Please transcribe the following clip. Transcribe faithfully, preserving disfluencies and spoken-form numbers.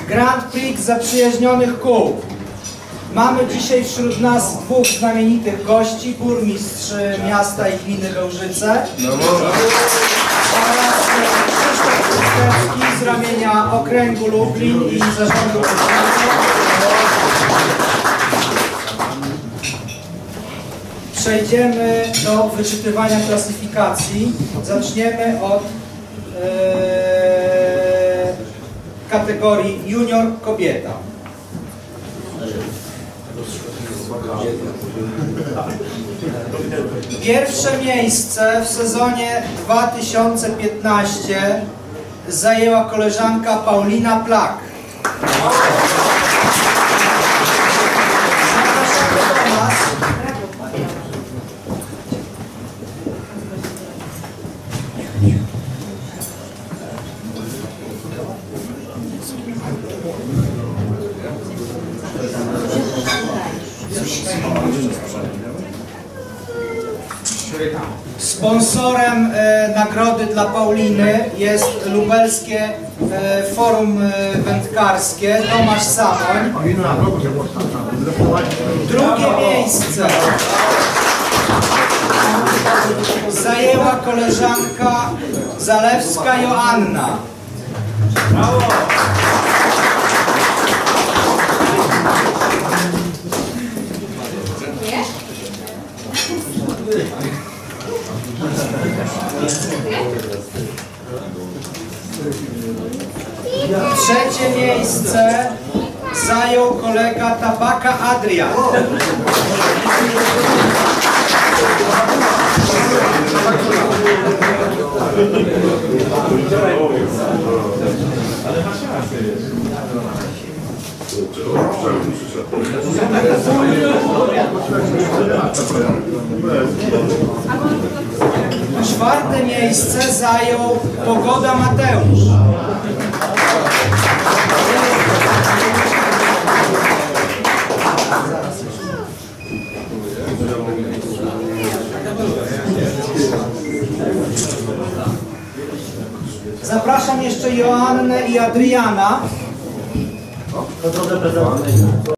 Grand Prix zaprzyjaźnionych kół. Mamy dzisiaj wśród nas dwóch znamienitych gości, burmistrz miasta i gminy Bełżyce No oraz Krzysztof Kustecki z ramienia Okręgu Lublin i Zarządu Urzędu. Przejdziemy do wyczytywania klasyfikacji. Zaczniemy od e, kategorii junior kobieta. Pierwsze miejsce w sezonie dwa tysiące piętnastym zajęła koleżanka Paulina Plak. Zapraszamy do nas. Sponsorem e, nagrody dla Pauliny jest lubelskie e, Forum e, Wędkarskie Tomasz Samoń. Drugie miejsce zajęła koleżanka Zalewska Joanna. Brawo! Trzecie miejsce zajął kolega Tabaka Adrian. Czwarte miejsce zajął Pogoda Mateusz. Zapraszam jeszcze Joannę i Adriana.